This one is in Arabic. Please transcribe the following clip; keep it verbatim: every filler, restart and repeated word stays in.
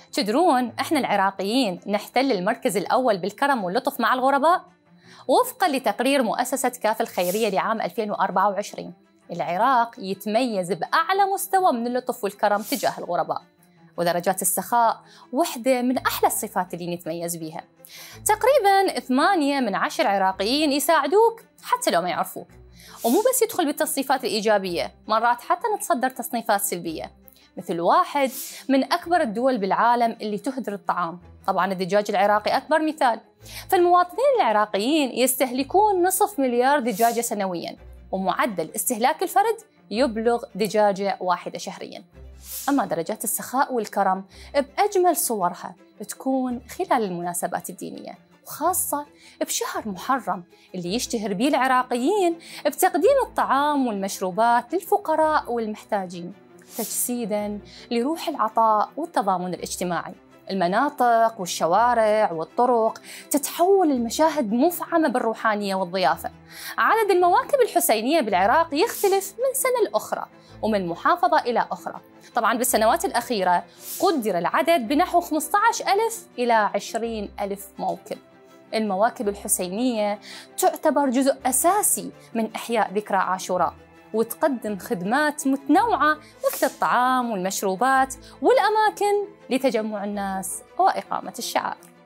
تدرون إحنا العراقيين نحتل المركز الأول بالكرم واللطف مع الغرباء؟ وفقاً لتقرير مؤسسة كاف الخيرية لعام ألفين وأربعة وعشرين، العراق يتميز بأعلى مستوى من اللطف والكرم تجاه الغرباء، ودرجات السخاء واحدة من أحلى الصفات اللي نتميز بيها. تقريباً ثمانية من عشر عراقيين يساعدوك حتى لو ما يعرفوك، ومو بس يدخل بالتصنيفات الإيجابية، مرات حتى نتصدر تصنيفات سلبية، مثل واحد من أكبر الدول بالعالم اللي تهدر الطعام. طبعاً الدجاج العراقي أكبر مثال، فالمواطنين العراقيين يستهلكون نصف مليار دجاجة سنوياً، ومعدل استهلاك الفرد يبلغ دجاجة واحدة شهرياً. أما درجات السخاء والكرم بأجمل صورها تكون خلال المناسبات الدينية، وخاصة بشهر محرم اللي يشتهر به العراقيين بتقديم الطعام والمشروبات للفقراء والمحتاجين، تجسيداً لروح العطاء والتضامن الاجتماعي. المناطق والشوارع والطرق تتحول المشاهد مفعمة بالروحانية والضيافة. عدد المواكب الحسينية بالعراق يختلف من سنة لأخرى ومن محافظة إلى أخرى. طبعاً بالسنوات الأخيرة قدر العدد بنحو خمسة عشر ألف إلى عشرين ألف موكب. المواكب الحسينية تعتبر جزء أساسي من إحياء ذكرى عاشوراء، وتقدم خدمات متنوعة مثل الطعام والمشروبات والأماكن لتجمع الناس وإقامة الشعائر.